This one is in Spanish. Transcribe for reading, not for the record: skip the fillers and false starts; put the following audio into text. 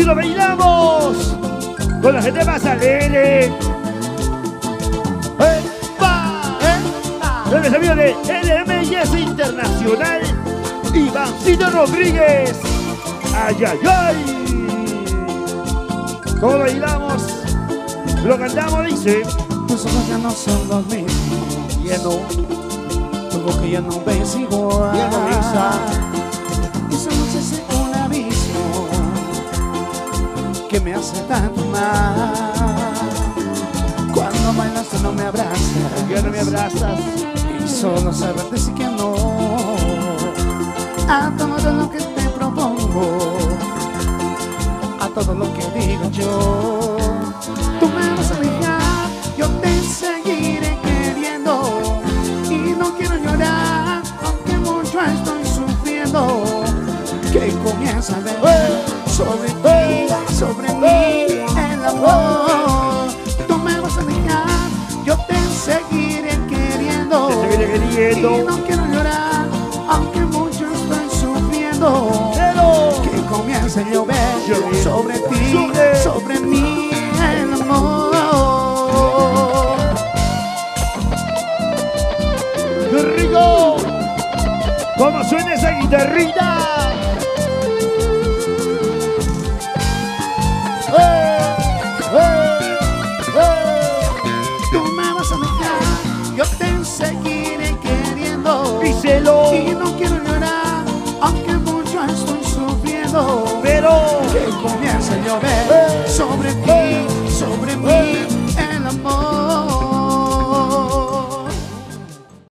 y lo bailamos con la gente más alegre. Los amigos de LMS Internacional, Ivancito Rodríguez. Ay, ay, ay. ¿Cómo bailamos? Lo cantamos, dice. Tus ojos ya no son los mismos. Ya no. Tu boca ya no ves igual. Ya no besa. Esa noche es un abismo que me hace tanto mal. Cuando bailas tú no me abrazas. Ya no me abrazas. Y solo sabes decir que no a todo lo que te propongo, a todo lo que digo yo. Tú me vas a dejar, yo te seguiré queriendo. Y no quiero llorar, aunque mucho estoy sufriendo. Que comienza a ver sobre ti, sobre mí, el amor. Tú me vas a dejar, yo te seguiré queriendo. Y no quiero llorar, aunque mucho estoy sufriendo. Pero que comience a llover sobre ti, sobre mí, el amor. ¡Qué rico! ¿Cómo suena esa guitarrita? Tú me vas a dejar, yo te seguiré queriendo. Díselo. Y no quiero llorar, aunque mucho estoy sufriendo. Pero que comience a llover